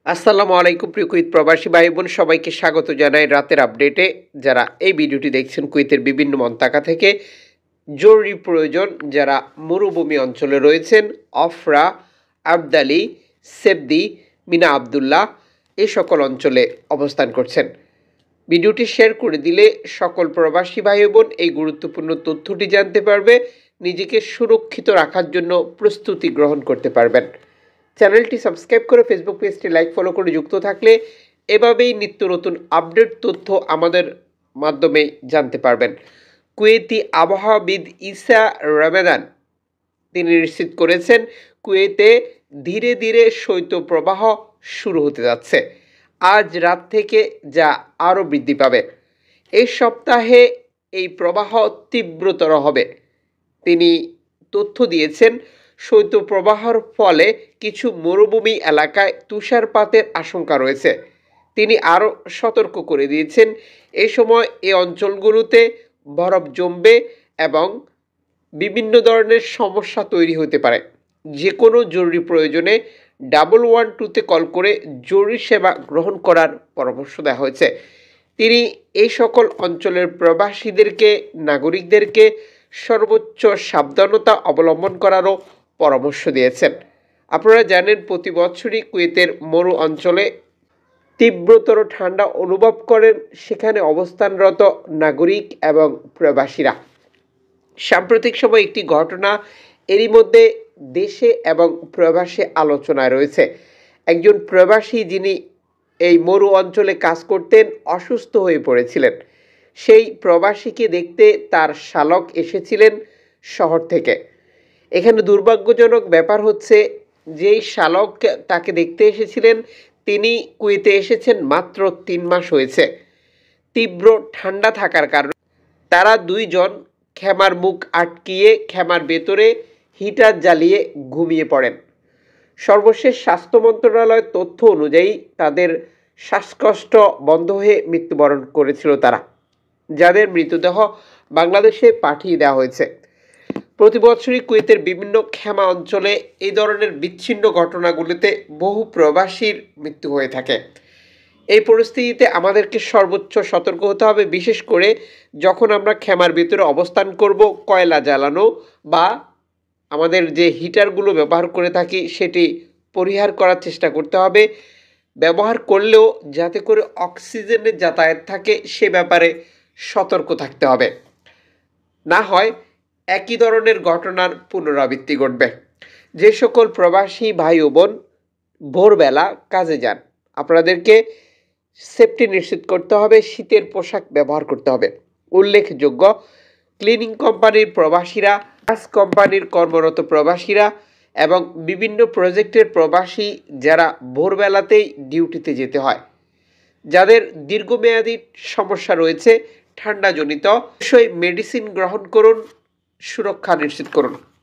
আসসালামু আলাইকুম প্রিয় কুয়েত প্রবাসী ভাই বোন সবাইকে স্বাগত জানাই রাতের আপডেটে। যারা এই ভিডিওটি দেখছেন কুয়েতের বিভিন্ন মন্তাকা থেকে, জরুরি প্রয়োজন যারা মরুভূমি অঞ্চলে রয়েছেন, অফরা, আবদালি, সেবদি, মিনা আবদুল্লাহ এই সকল অঞ্চলে অবস্থান করছেন। ভিডিওটি শেয়ার করে দিলে সকল প্রবাসী ভাই বোন এই গুরুত্বপূর্ণ তথ্যটি জানতে পারবে, নিজেকে সুরক্ষিত রাখার জন্য প্রস্তুতি গ্রহণ করতে পারবেন। চ্যানেলটি সাবস্ক্রাইব করে ফেসবুক পেজটি লাইক ফলো করে যুক্ত থাকলে এভাবেই নিত্য নতুন আপডেট তথ্য আমাদের মাধ্যমে জানতে পারবেন। কুয়েতি আবহাওয়াবিদ ইসা রমাদান তিনি নিশ্চিত করেছেন কুয়েতে ধীরে ধীরে শৈত্যপ্রবাহ শুরু হতে যাচ্ছে। আজ রাত থেকে যা আরও বৃদ্ধি পাবে। এই সপ্তাহে এই প্রবাহ তীব্রতর হবে। তিনি তথ্য দিয়েছেন শৈত্যপ্রবাহের ফলে কিছু মরুভূমি এলাকায় তুষারপাতের আশঙ্কা রয়েছে। তিনি আরও সতর্ক করে দিয়েছেন এই সময় এই অঞ্চলগুলোতে বরফ জমবে এবং বিভিন্ন ধরনের সমস্যা তৈরি হতে পারে। যে কোনো জরুরি প্রয়োজনে 112-তে কল করে জরুরি সেবা গ্রহণ করার পরামর্শ দেওয়া হয়েছে। তিনি এই সকল অঞ্চলের প্রবাসীদেরকে, নাগরিকদেরকে সর্বোচ্চ সাবধানতা অবলম্বন করারও পরামর্শ দিয়েছেন। আপনারা জানেন প্রতি বছরই কুয়েতের মরু অঞ্চলে তীব্রতর ঠান্ডা অনুভব করেন সেখানে অবস্থানরত নাগরিক এবং প্রবাসীরা। সাম্প্রতিক সময় একটি ঘটনা এরই মধ্যে দেশে এবং প্রবাসে আলোচনায় রয়েছে। একজন প্রবাসী যিনি এই মরু অঞ্চলে কাজ করতেন অসুস্থ হয়ে পড়েছিলেন। সেই প্রবাসীকে দেখতে তার শালক এসেছিলেন শহর থেকে। এখানে দুর্ভাগ্যজনক ব্যাপার হচ্ছে যেই শালক তাকে দেখতে এসেছিলেন তিনি কুয়েতে এসেছেন মাত্র 3 মাস হয়েছে। তীব্র ঠান্ডা থাকার কারণে তারা দুইজন খেমার মুখ আটকিয়ে খেমার ভেতরে হিটার জ্বালিয়ে ঘুমিয়ে পড়েন। সর্বশেষ স্বাস্থ্য মন্ত্রণালয়ের তথ্য অনুযায়ী তাদের শ্বাসকষ্ট বন্ধ হয়ে মৃত্যুবরণ করেছিল তারা, যাদের মৃতদেহ বাংলাদেশে পাঠিয়ে দেওয়া হয়েছে। প্রতি বছরই কুয়েতের বিভিন্ন খেমা অঞ্চলে এই ধরনের বিচ্ছিন্ন ঘটনাগুলিতে বহু প্রবাসীর মৃত্যু হয়ে থাকে। এই পরিস্থিতিতে আমাদেরকে সর্বোচ্চ সতর্ক হতে হবে, বিশেষ করে যখন আমরা খেমার ভিতরে অবস্থান করব। কয়লা জ্বালানো বা আমাদের যে হিটারগুলো ব্যবহার করে থাকি সেটি পরিহার করার চেষ্টা করতে হবে। ব্যবহার করলেও যাতে করে অক্সিজেনের যাতায়াত থাকে সে ব্যাপারে সতর্ক থাকতে হবে, না হয় একই ধরনের ঘটনার পুনরাবৃত্তি ঘটবে। যে সকল প্রবাসী ভাই ও বোন ভোরবেলা কাজে যান আপনাদেরকে সেফটি নিশ্চিত করতে হবে, শীতের পোশাক ব্যবহার করতে হবে। উল্লেখযোগ্য ক্লিনিং কোম্পানির প্রবাসীরা, গ্যাস কোম্পানির কর্মরত প্রবাসীরা এবং বিভিন্ন প্রজেক্টের প্রবাসী যারা ভোরবেলাতেই ডিউটিতে যেতে হয়, যাদের দীর্ঘমেয়াদী সমস্যা রয়েছে ঠান্ডাজনিত, অবশ্যই মেডিসিন গ্রহণ করুন, সুরক্ষা নিশ্চিত করুন।